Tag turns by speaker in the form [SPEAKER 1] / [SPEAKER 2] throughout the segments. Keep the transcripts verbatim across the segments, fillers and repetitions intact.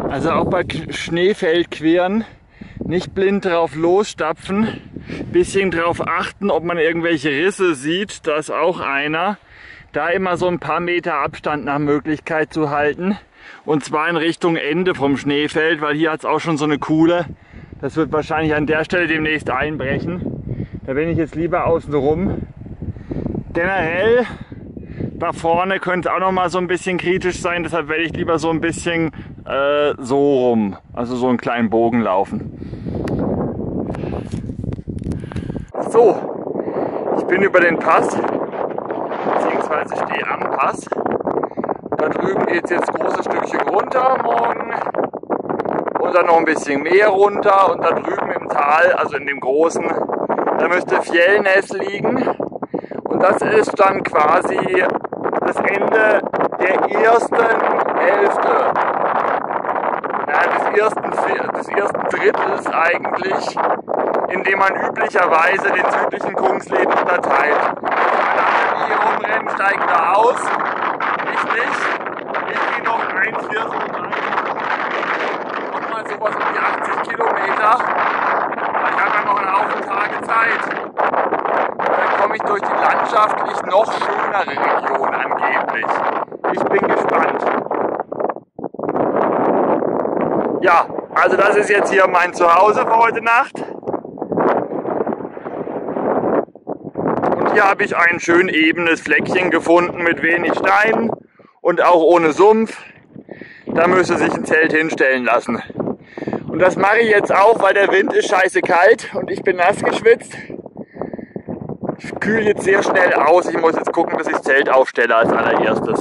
[SPEAKER 1] Also auch bei Schneefeldqueren nicht blind drauf losstapfen, bisschen drauf achten, ob man irgendwelche Risse sieht, da ist auch einer. Da immer so ein paar Meter Abstand nach Möglichkeit zu halten. Und zwar in Richtung Ende vom Schneefeld, weil hier hat es auch schon so eine Kuhle. Das wird wahrscheinlich an der Stelle demnächst einbrechen. Da bin ich jetzt lieber außen rum. Generell, da vorne könnte es auch noch mal so ein bisschen kritisch sein. Deshalb werde ich lieber so ein bisschen äh, so rum, also so einen kleinen Bogen laufen. So, ich bin über den Pass, beziehungsweise stehe am Pass. Da drüben geht es jetzt ein großes Stückchen runter morgen und dann noch ein bisschen mehr runter und da drüben im Tal, also in dem großen, da müsste Fjellness liegen und das ist dann quasi das Ende der ersten Hälfte, ja, des, ersten, des ersten Drittels eigentlich, in dem man üblicherweise den südlichen Kungsleden unterteilt. Alle, die hier rumrennen, steigen da aus. Ich nicht. Ich gehe noch ein Viertel nochmal sowas um die achtzig Kilometer. Ich habe ja noch einen Haufen Tage Zeit. Dann komme ich durch die landschaftlich noch schönere Region angeblich. Ich bin gespannt. Ja, also das ist jetzt hier mein Zuhause für heute Nacht. Und hier habe ich ein schön ebenes Fleckchen gefunden mit wenig Steinen und auch ohne Sumpf. Da müsste sich ein Zelt hinstellen lassen. Und das mache ich jetzt auch, weil der Wind ist scheiße kalt und ich bin nass geschwitzt. Ich kühle jetzt sehr schnell aus. Ich muss jetzt gucken, dass ich das Zelt aufstelle als allererstes.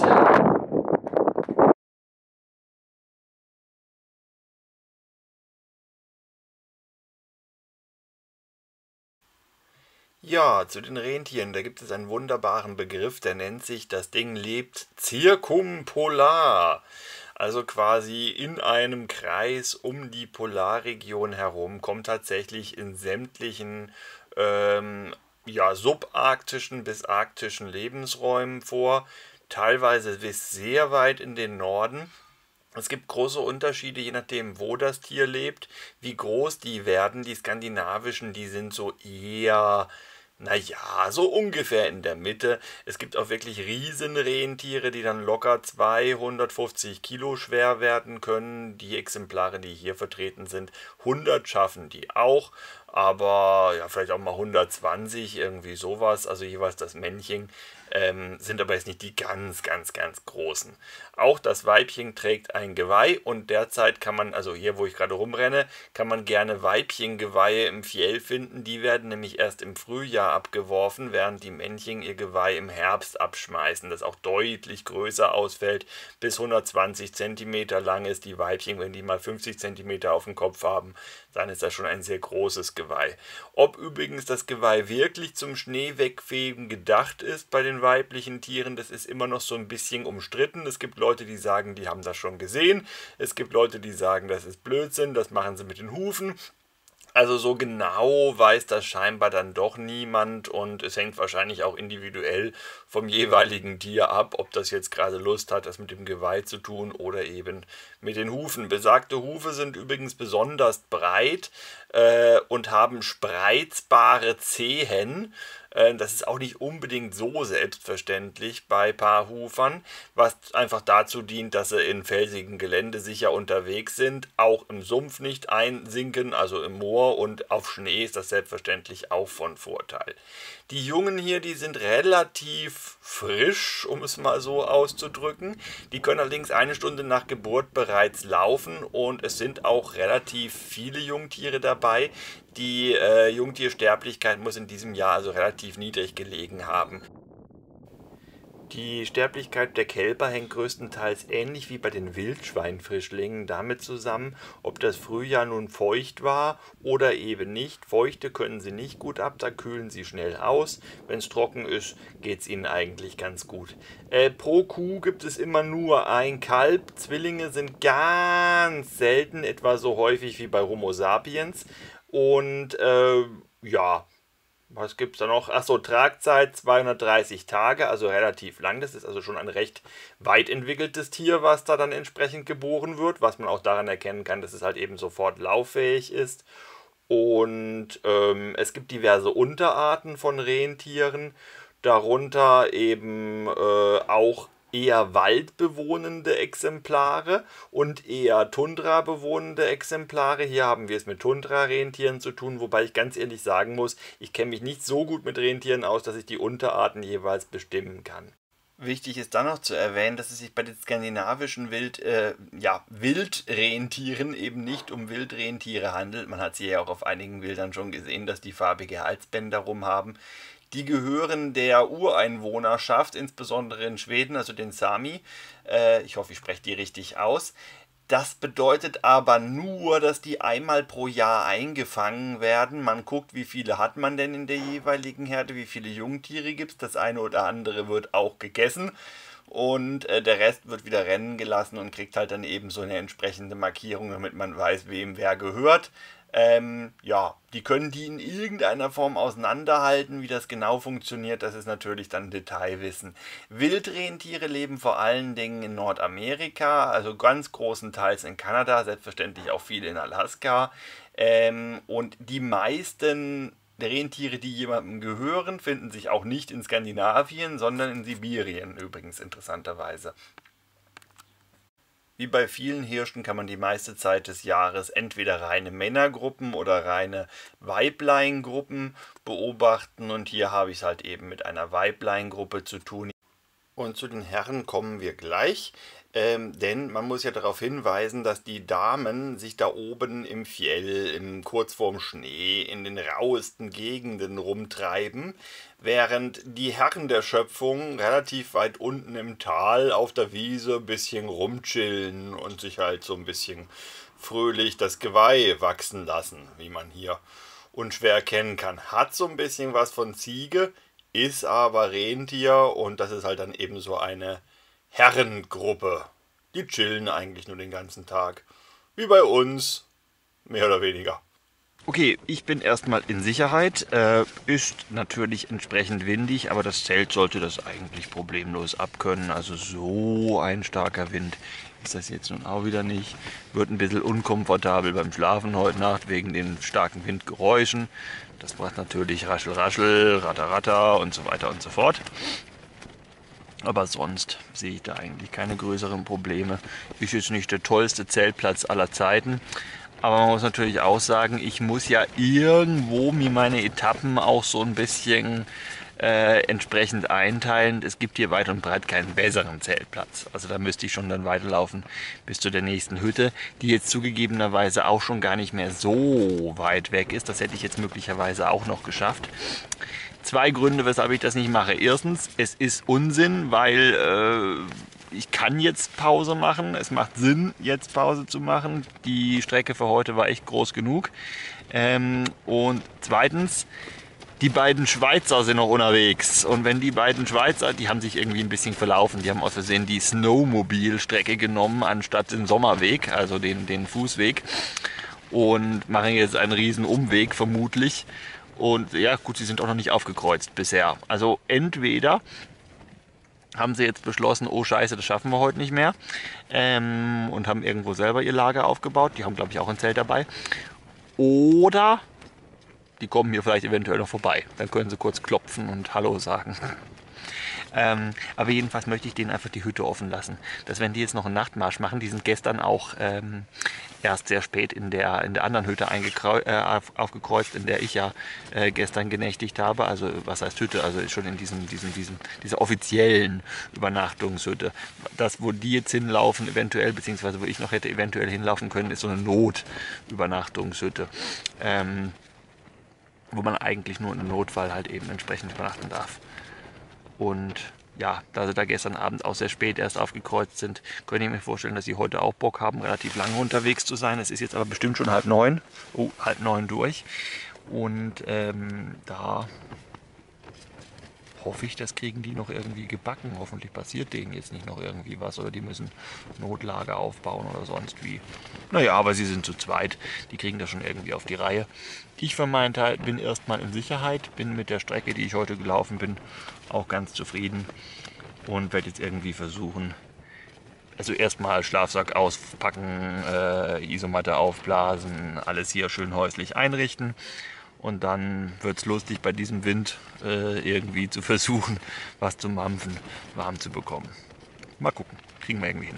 [SPEAKER 2] Ja, zu den Rentieren, da gibt es einen wunderbaren Begriff, der nennt sich, das Ding lebt zirkumpolar. Also quasi in einem Kreis um die Polarregion herum, kommt tatsächlich in sämtlichen ähm, ja, subarktischen bis arktischen Lebensräumen vor, teilweise bis sehr weit in den Norden. Es gibt große Unterschiede, je nachdem, wo das Tier lebt, wie groß die werden. Die skandinavischen, die sind so eher, naja, so ungefähr in der Mitte. Es gibt auch wirklich Riesenrentiere, die dann locker zweihundertfünfzig Kilo schwer werden können. Die Exemplare, die hier vertreten sind, hundert schaffen die auch. Aber ja, vielleicht auch mal hundertzwanzig, irgendwie sowas. Also jeweils das Männchen. Ähm, sind aber jetzt nicht die ganz, ganz, ganz großen. Auch das Weibchen trägt ein Geweih und derzeit kann man, also hier, wo ich gerade rumrenne, kann man gerne Weibchengeweihe im Fjell finden. Die werden nämlich erst im Frühjahr abgeworfen, während die Männchen ihr Geweih im Herbst abschmeißen, das auch deutlich größer ausfällt, bis hundertzwanzig Zentimeter lang ist. Die Weibchen, wenn die mal fünfzig Zentimeter auf dem Kopf haben, dann ist das schon ein sehr großes Geweih. Ob übrigens das Geweih wirklich zum Schneewegfegen gedacht ist bei den weiblichen Tieren, das ist immer noch so ein bisschen umstritten. Es gibt Leute, die sagen, die haben das schon gesehen. Es gibt Leute, die sagen, das ist Blödsinn, das machen sie mit den Hufen. Also so genau weiß das scheinbar dann doch niemand und es hängt wahrscheinlich auch individuell vom jeweiligen Tier ab, ob das jetzt gerade Lust hat, das mit dem Geweih zu tun oder eben mit den Hufen. Besagte Hufe sind übrigens besonders breit äh, und haben spreizbare Zehen. Das ist auch nicht unbedingt so selbstverständlich bei Paarhufern, was einfach dazu dient, dass sie in felsigem Gelände sicher unterwegs sind, auch im Sumpf nicht einsinken, also im Moor, und auf Schnee ist das selbstverständlich auch von Vorteil. Die Jungen hier, die sind relativ frisch, um es mal so auszudrücken. Die können allerdings eine Stunde nach Geburt bereits laufen und es sind auch relativ viele Jungtiere dabei. Die äh, Jungtiersterblichkeit muss in diesem Jahr also relativ niedrig gelegen haben. Die Sterblichkeit der Kälber hängt größtenteils ähnlich wie bei den Wildschweinfrischlingen damit zusammen, ob das Frühjahr nun feucht war oder eben nicht. Feuchte können sie nicht gut ab, da kühlen sie schnell aus. Wenn es trocken ist, geht es ihnen eigentlich ganz gut. Äh, pro Kuh gibt es immer nur ein Kalb. Zwillinge sind ganz selten, etwa so häufig wie bei Homo sapiens. Und äh, ja... Was gibt es da noch? Achso, Tragzeit zweihundertdreißig Tage, also relativ lang. Das ist also schon ein recht weit entwickeltes Tier, was da dann entsprechend geboren wird, was man auch daran erkennen kann, dass es halt eben sofort lauffähig ist. Und ähm, es gibt diverse Unterarten von Rentieren, darunter eben äh, auch eher waldbewohnende Exemplare und eher Tundra bewohnende Exemplare. Hier haben wir es mit Tundra-Rentieren zu tun, wobei ich ganz ehrlich sagen muss, ich kenne mich nicht so gut mit Rentieren aus, dass ich die Unterarten jeweils bestimmen kann.
[SPEAKER 3] Wichtig ist dann noch zu erwähnen, dass es sich bei den skandinavischen Wild, äh, ja, Wildrentieren eben nicht um Wildrentiere handelt. Man hat sie ja auch auf einigen Bildern schon gesehen, dass die farbige Halsbänder rum haben. Die gehören der Ureinwohnerschaft, insbesondere in Schweden, also den Sami. Äh, ich hoffe, ich spreche die richtig aus. Das bedeutet aber nur, dass die einmal pro Jahr eingefangen werden. Man guckt, wie viele hat man denn in der jeweiligen Herde, wie viele Jungtiere gibt es. Das eine oder andere wird auch gegessen. Und äh, der Rest wird wieder rennen gelassen und kriegt halt dann eben so eine entsprechende Markierung, damit man weiß, wem wer gehört. Ähm, ja, die können die in irgendeiner Form auseinanderhalten. Wie das genau funktioniert, das ist natürlich dann Detailwissen. Wildrentiere leben vor allen Dingen in Nordamerika, also ganz großenteils in Kanada, selbstverständlich auch viele in Alaska. Ähm, und die meisten Rentiere, die jemandem gehören, finden sich auch nicht in Skandinavien, sondern in Sibirien übrigens interessanterweise. Wie bei vielen Hirschen kann man die meiste Zeit des Jahres entweder reine Männergruppen oder reine Weibleingruppen beobachten. Und hier habe ich es halt eben mit einer Weibleingruppe zu tun.
[SPEAKER 2] Und zu den Herren kommen wir gleich, ähm, denn man muss ja darauf hinweisen, dass die Damen sich da oben im Fjell, in, kurz vorm Schnee, in den rauesten Gegenden rumtreiben, während die Herren der Schöpfung relativ weit unten im Tal auf der Wiese ein bisschen rumchillen und sich halt so ein bisschen fröhlich das Geweih wachsen lassen, wie man hier unschwer erkennen kann. Hat so ein bisschen was von Ziege, ist aber Rentier und das ist halt dann eben so eine Herrengruppe. Die chillen eigentlich nur den ganzen Tag. Wie bei uns, mehr oder weniger.
[SPEAKER 3] Okay, ich bin erstmal in Sicherheit. Äh, ist natürlich entsprechend windig, aber das Zelt sollte das eigentlich problemlos abkönnen. Also so ein starker Wind ist das jetzt nun auch wieder nicht. Wird ein bisschen unkomfortabel beim Schlafen heute Nacht wegen den starken Windgeräuschen. Das macht natürlich Raschel, Raschel, Ratter, Ratter und so weiter und so fort. Aber sonst sehe ich da eigentlich keine größeren Probleme. Ist jetzt nicht der tollste Zeltplatz aller Zeiten. Aber man muss natürlich auch sagen, ich muss ja irgendwo mir meine Etappen auch so ein bisschen äh, entsprechend einteilen. Es gibt hier weit und breit keinen besseren Zeltplatz. Also da müsste ich schon dann weiterlaufen bis zu der nächsten Hütte, die jetzt zugegebenerweise auch schon gar nicht mehr so weit weg ist. Das hätte ich jetzt möglicherweise auch noch geschafft. Zwei Gründe, weshalb ich das nicht mache. Erstens, es ist Unsinn, weil äh, ich kann jetzt Pause machen. Es macht Sinn, jetzt Pause zu machen. Die Strecke für heute war echt groß genug. Ähm, und zweitens, die beiden Schweizer sind noch unterwegs. Und wenn die beiden Schweizer, die haben sich irgendwie ein bisschen verlaufen. Die haben aus Versehen die Snowmobil-Strecke genommen, anstatt den Sommerweg, also den, den Fußweg. Und machen jetzt einen riesen Umweg vermutlich. Und ja gut, sie sind auch noch nicht aufgekreuzt bisher. Also entweder haben sie jetzt beschlossen, oh scheiße, das schaffen wir heute nicht mehr. Ähm, und haben irgendwo selber ihr Lager aufgebaut. Die haben, glaube ich, auch ein Zelt dabei. Oder die kommen hier vielleicht eventuell noch vorbei. Dann können sie kurz klopfen und Hallo sagen. Ähm, aber jedenfalls möchte ich denen einfach die Hütte offen lassen. Dass wenn die jetzt noch einen Nachtmarsch machen, die sind gestern auch ähm, erst sehr spät in der, in der anderen Hütte äh, auf, aufgekreuzt, in der ich ja äh, gestern genächtigt habe. Also was heißt Hütte? Also schon in diesem, diesem, diesem, dieser offiziellen Übernachtungshütte. Das, wo die jetzt hinlaufen, eventuell, beziehungsweise wo ich noch hätte eventuell hinlaufen können, ist so eine Notübernachtungshütte. Ähm, wo man eigentlich nur im Notfall halt eben entsprechend übernachten darf. Und ja, da sie da gestern Abend auch sehr spät erst aufgekreuzt sind, könnte ich mir vorstellen, dass sie heute auch Bock haben, relativ lange unterwegs zu sein. Es ist jetzt aber bestimmt schon halb neun, oh, halb neun durch. Und ähm, da hoffe ich, das kriegen die noch irgendwie gebacken. Hoffentlich passiert denen jetzt nicht noch irgendwie was oder die müssen Notlager aufbauen oder sonst wie. Naja, aber sie sind zu zweit, die kriegen das schon irgendwie auf die Reihe. Ich für meinen Teil bin erstmal in Sicherheit, bin mit der Strecke, die ich heute gelaufen bin, auch ganz zufrieden und werde jetzt irgendwie versuchen, also erstmal Schlafsack auspacken, äh, Isomatte aufblasen, alles hier schön häuslich einrichten. Und dann wird es lustig, bei diesem Wind äh, irgendwie zu versuchen, was zum Mampfen warm zu bekommen. Mal gucken, kriegen wir irgendwie hin.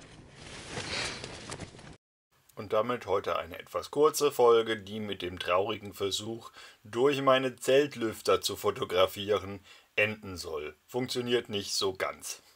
[SPEAKER 2] Und damit heute eine etwas kurze Folge, die mit dem traurigen Versuch, durch meine Zeltlüfter zu fotografieren, enden soll. Funktioniert nicht so ganz.